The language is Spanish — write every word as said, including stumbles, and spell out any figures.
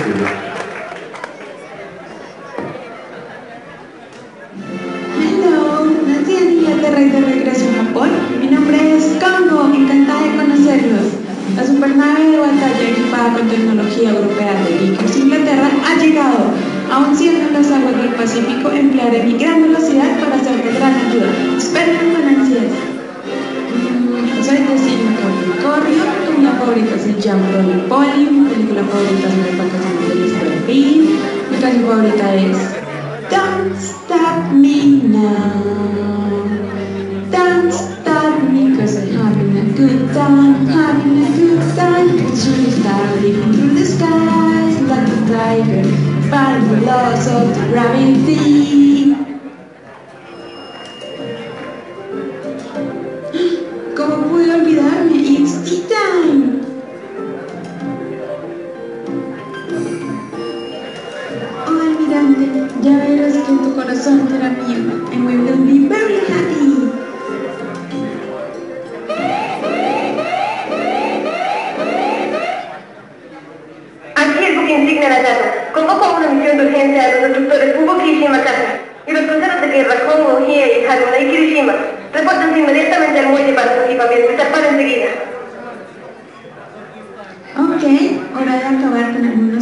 Julio. Hello, nací en Inglaterra y de regreso a Japón. Mi nombre es Congo, encantada de conocerlos. La supernave de batalla equipada con tecnología europea de Vickers, Inglaterra, ha llegado. Aún siendo en las aguas del Pacífico, emplearé mi gran velocidad para ser de gran ayuda. Espérenme con ansiedad. Mm, soy de signo Capricornio, mi comida favorita se llama Rolly Polly, mi película favorita es Las vacaciones de mister Bean, mi canción favorita es Don't Stop Me Now, Don't Stop Me, cause I'm having a good time, having a good time, it's really starting through the skies like a tiger, fighting the laws of gravity. ¿Cómo pude olvidarme? It's tea time. Oh, almirante, ya verás que tu corazón será mío, and we will be very happy. Aquí el buque insignia Nagato. Convoco a una misión de urgencia a los destructores Fubuki y Shimakata y los cruceros de guerra Hongo, Hie y Haruna y Kirishima. Repórtense inmediatamente al muelle para su equipamiento y zarpar enseguida. Ok, hora de acabar con el mundo